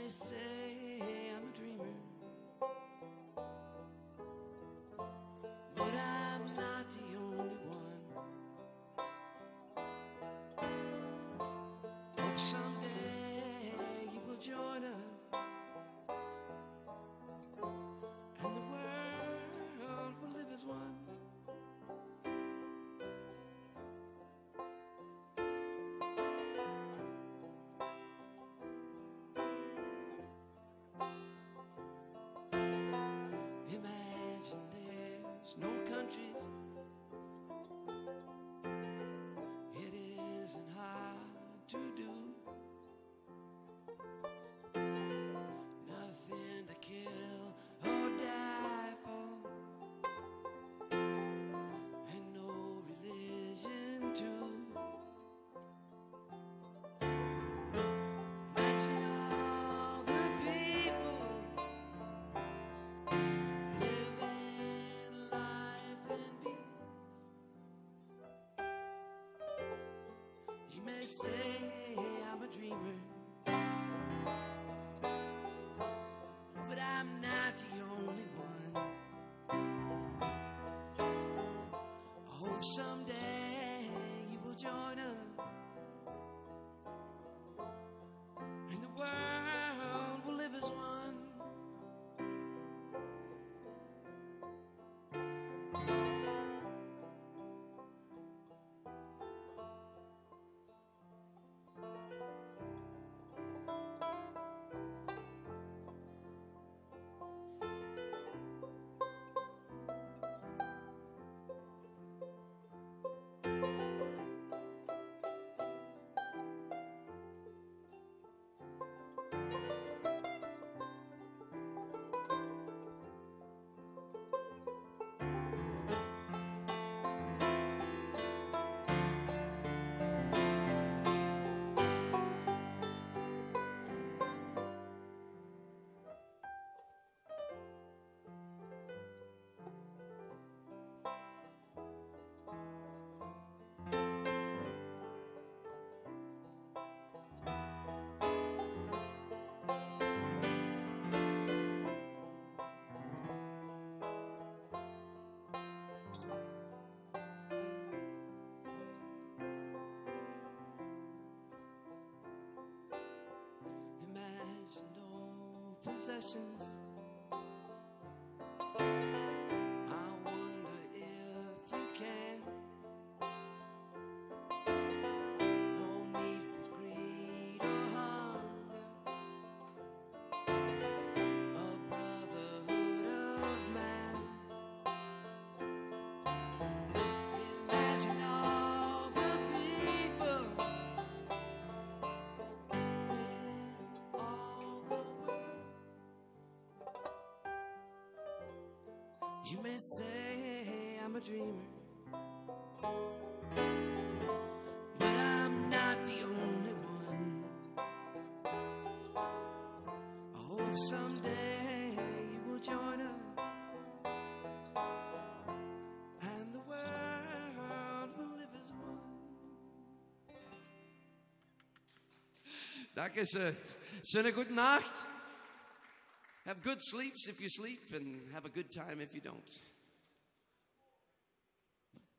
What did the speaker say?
may say I'm a dreamer, but I'm not the only one. Hope someday you will join us, and the world will live as one. Imagine there's no countries. It isn't hard to do. Nothing to kill or die for, and no religion too. Imagine all the people living life in peace. You may say I'm a dreamer, but I'm not the only one. I hope someday you will join us, and the world will live as one. Imagine no possessions. I wonder if you can. No need for greed or hunger. A brotherhood of man. Imagine all the people with all the world. You may say I'm a dreamer, but I'm not the only one. I hope someday you will join us, and the world will live as one. Danke schön. Schöne gute Nacht. Have good sleeps if you sleep, and have a good time if you don't.